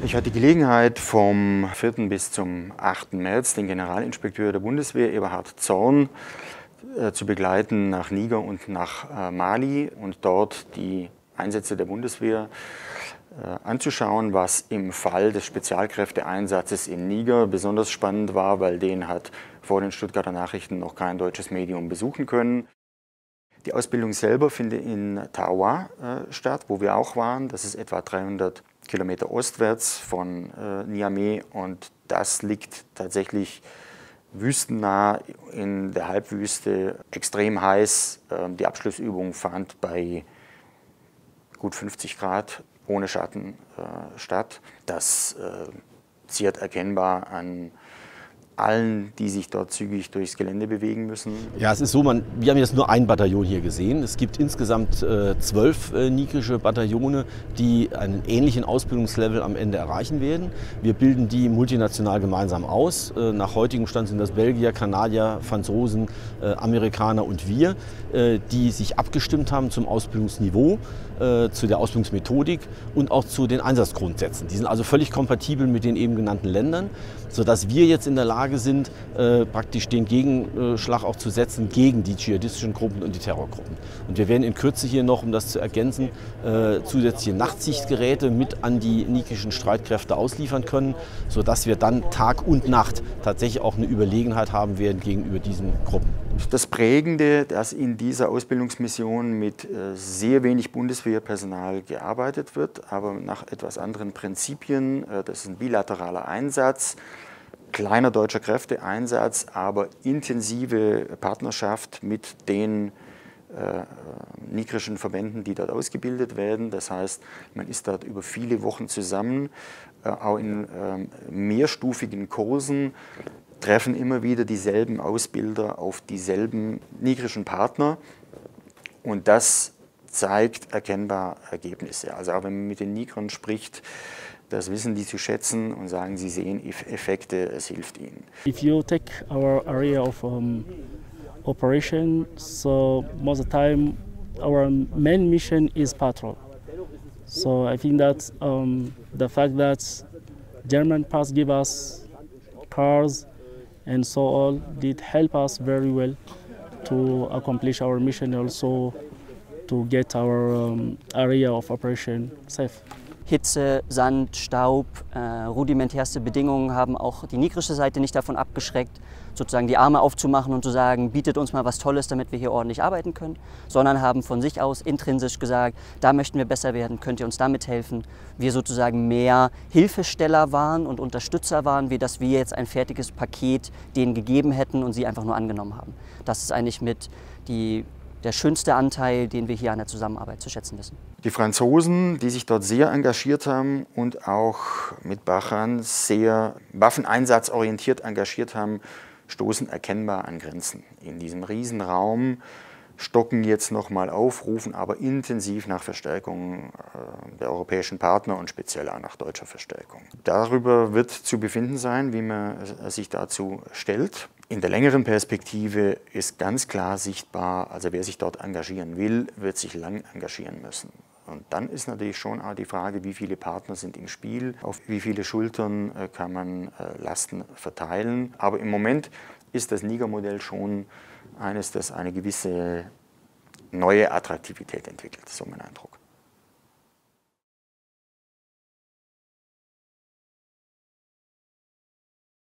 Ich hatte Gelegenheit, vom 4. bis zum 8. März den Generalinspekteur der Bundeswehr, Eberhard Zorn, zu begleiten nach Niger und nach Mali und dort die Einsätze der Bundeswehr anzuschauen, was im Fall des Spezialkräfteeinsatzes in Niger besonders spannend war, weil den hat vor den Stuttgarter Nachrichten noch kein deutsches Medium besuchen können. Die Ausbildung selber findet in Taoua statt, wo wir auch waren. Das ist etwa 300 Kilometer ostwärts von Niamey und das liegt tatsächlich wüstennah in der Halbwüste, extrem heiß. Die Abschlussübung fand bei gut 50 Grad ohne Schatten statt. Das ziert erkennbar an allen, die sich dort zügig durchs Gelände bewegen müssen. Ja, es ist so, wir haben jetzt nur ein Bataillon hier gesehen. Es gibt insgesamt 12 nigrische Bataillone, die einen ähnlichen Ausbildungslevel am Ende erreichen werden. Wir bilden die multinational gemeinsam aus. Nach heutigem Stand sind das Belgier, Kanadier, Franzosen, Amerikaner und wir, die sich abgestimmt haben zum Ausbildungsniveau, zu der Ausbildungsmethodik und auch zu den Einsatzgrundsätzen. Die sind also völlig kompatibel mit den eben genannten Ländern, sodass wir jetzt in der Lage sind, praktisch den Gegenschlag auch zu setzen gegen die dschihadistischen Gruppen und die Terrorgruppen. Und wir werden in Kürze hier noch, um das zu ergänzen, zusätzliche Nachtsichtgeräte mit an die nigrischen Streitkräfte ausliefern können, sodass wir dann Tag und Nacht tatsächlich auch eine Überlegenheit haben werden gegenüber diesen Gruppen. Das Prägende, dass in dieser Ausbildungsmission mit sehr wenig Bundeswehrpersonal gearbeitet wird, aber nach etwas anderen Prinzipien. Das ist ein bilateraler Einsatz, kleiner deutscher Kräfteeinsatz, aber intensive Partnerschaft mit den nigrischen Verbänden, die dort ausgebildet werden. Das heißt, man ist dort über viele Wochen zusammen, auch in mehrstufigen Kursen, treffen immer wieder dieselben Ausbilder auf dieselben nigrischen Partner und das zeigt erkennbar Ergebnisse. Also auch wenn man mit den Nigrern spricht, das wissen die zu schätzen und sagen, sie sehen Effekte, es hilft ihnen. If you take our area of operation, so most of the time our main mission is patrol. So I think that the fact that German parts give us cars and so all did help us very well to accomplish our mission, also to get our area of operation safe. Hitze, Sand, Staub, rudimentärste Bedingungen haben auch die nigrische Seite nicht davon abgeschreckt, sozusagen die Arme aufzumachen und zu sagen, bietet uns mal was Tolles, damit wir hier ordentlich arbeiten können, sondern haben von sich aus intrinsisch gesagt, da möchten wir besser werden, könnt ihr uns damit helfen. Wir sozusagen mehr Hilfesteller waren und Unterstützer waren, wie dass wir jetzt ein fertiges Paket denen gegeben hätten und sie einfach nur angenommen haben. Das ist eigentlich mit der schönste Anteil, den wir hier an der Zusammenarbeit zu schätzen wissen. Die Franzosen, die sich dort sehr engagiert haben und auch mit Bachan sehr waffeneinsatzorientiert engagiert haben, stoßen erkennbar an Grenzen. In diesem Riesenraum stocken jetzt nochmal auf, rufen aber intensiv nach Verstärkung der europäischen Partner und speziell auch nach deutscher Verstärkung. Darüber wird zu befinden sein, wie man sich dazu stellt. In der längeren Perspektive ist ganz klar sichtbar, also wer sich dort engagieren will, wird sich lang engagieren müssen. Und dann ist natürlich schon auch die Frage, wie viele Partner sind im Spiel, auf wie viele Schultern kann man Lasten verteilen. Aber im Moment ist das Niger-Modell schon eines, das eine gewisse neue Attraktivität entwickelt, so mein Eindruck.